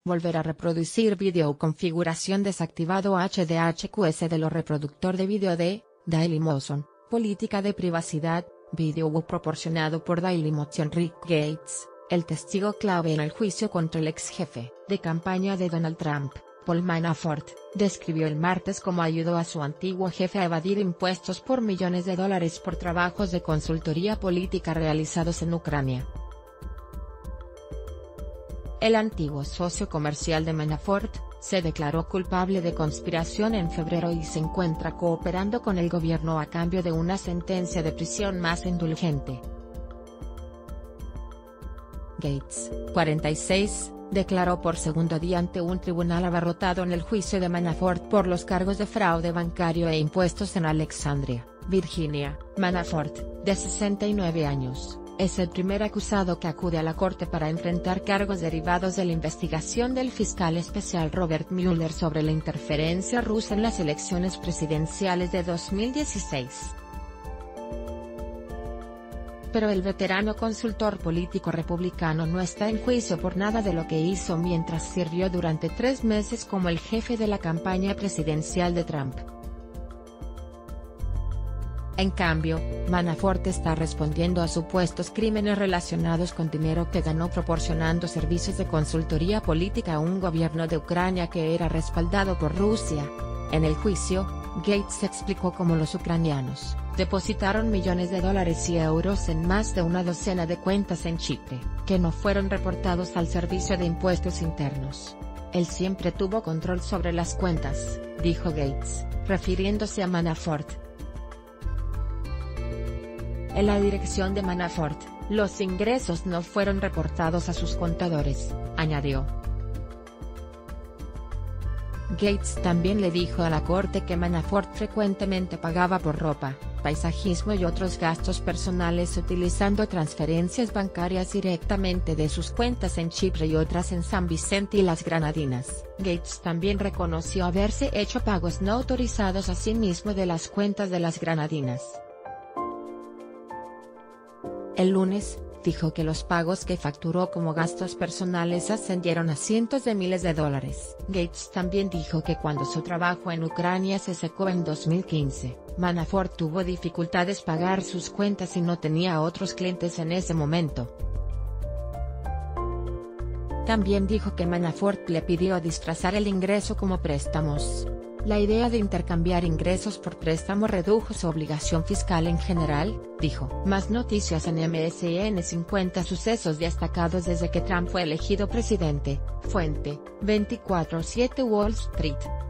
Volver a reproducir vídeo configuración desactivado HDHQS de lo reproductor de vídeo de Dailymotion, política de privacidad, vídeo proporcionado por Dailymotion. Rick Gates, el testigo clave en el juicio contra el ex jefe de campaña de Donald Trump, Paul Manafort, describió el martes cómo ayudó a su antiguo jefe a evadir impuestos por millones de dólares por trabajos de consultoría política realizados en Ucrania. El antiguo socio comercial de Manafort, se declaró culpable de conspiración en febrero y se encuentra cooperando con el gobierno a cambio de una sentencia de prisión más indulgente. Gates, 46, declaró por segundo día ante un tribunal abarrotado en el juicio de Manafort por los cargos de fraude bancario e impuestos en Alexandria, Virginia. Manafort, de 69 años, es el primer acusado que acude a la corte para enfrentar cargos derivados de la investigación del fiscal especial Robert Mueller sobre la interferencia rusa en las elecciones presidenciales de 2016. Pero el veterano consultor político republicano no está en juicio por nada de lo que hizo mientras sirvió durante 3 meses como el jefe de la campaña presidencial de Trump. En cambio, Manafort está respondiendo a supuestos crímenes relacionados con dinero que ganó proporcionando servicios de consultoría política a un gobierno de Ucrania que era respaldado por Rusia. En el juicio, Gates explicó cómo los ucranianos depositaron millones de dólares y euros en más de una docena de cuentas en Chipre, que no fueron reportados al Servicio de Impuestos Internos. Él siempre tuvo control sobre las cuentas, dijo Gates, refiriéndose a Manafort. En la dirección de Manafort, los ingresos no fueron reportados a sus contadores, añadió. Gates también le dijo a la corte que Manafort frecuentemente pagaba por ropa, paisajismo y otros gastos personales utilizando transferencias bancarias directamente de sus cuentas en Chipre y otras en San Vicente y las Granadinas. Gates también reconoció haberse hecho pagos no autorizados a sí mismo de las cuentas de las Granadinas. El lunes, dijo que los pagos que facturó como gastos personales ascendieron a cientos de miles de dólares. Gates también dijo que cuando su trabajo en Ucrania se secó en 2015, Manafort tuvo dificultades pagar sus cuentas y no tenía otros clientes en ese momento. También dijo que Manafort le pidió disfrazar el ingreso como préstamos. La idea de intercambiar ingresos por préstamo redujo su obligación fiscal en general, dijo. Más noticias en MSN. 50 sucesos destacados desde que Trump fue elegido presidente. Fuente, 24/7 Wall Street.